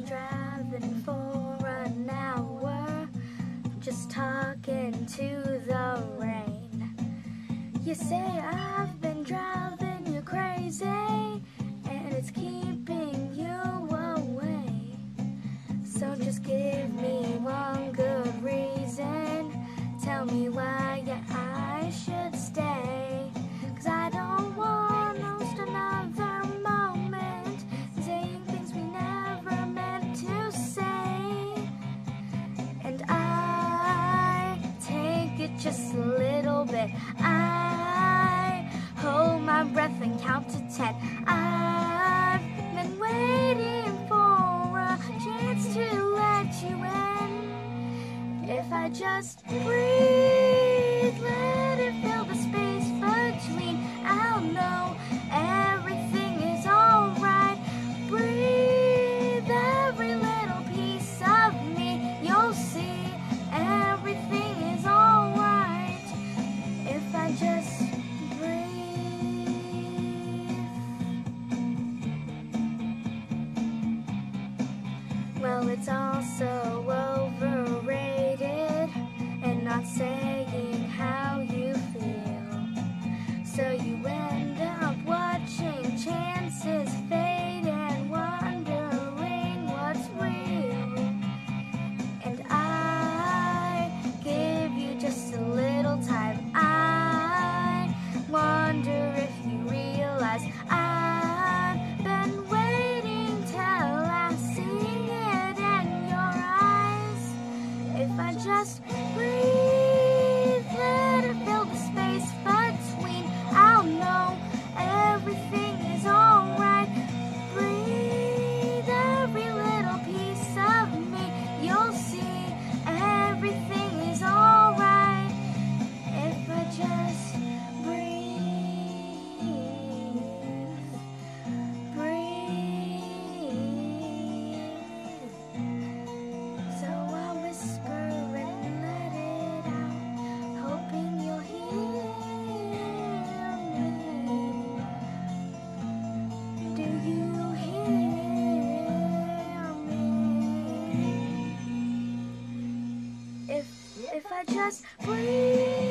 driving for an hour, just talking to the rain. You say I've been driving you crazy, and it's keeping you away. So just give me one good reason, tell me why I should stay. 'Cause I don't want to waste another moment saying things we never meant to say. And I take it just a little bit, I hold my breath and count to 10. I've been waiting for a chance to let you in. If I just breathe, let it fill the space between, I'll know everything is alright. Breathe every little piece of me, you'll see everything is alright. If I just breathe. Well, it's all so overrated, and not saying how you feel. So you end up watching chances fade and wondering what's real. And I give you just a little time. I wonder if you realize I've been waiting till I see it in your eyes. If I just breathe, let it fill the space between, I'll know everything is alright. Breathe every little piece of me, you'll see everything is alright. If I just breathe, breathe. So I'll whisper and let it out, hoping you'll hear me. Do you hear me? If I just breathe.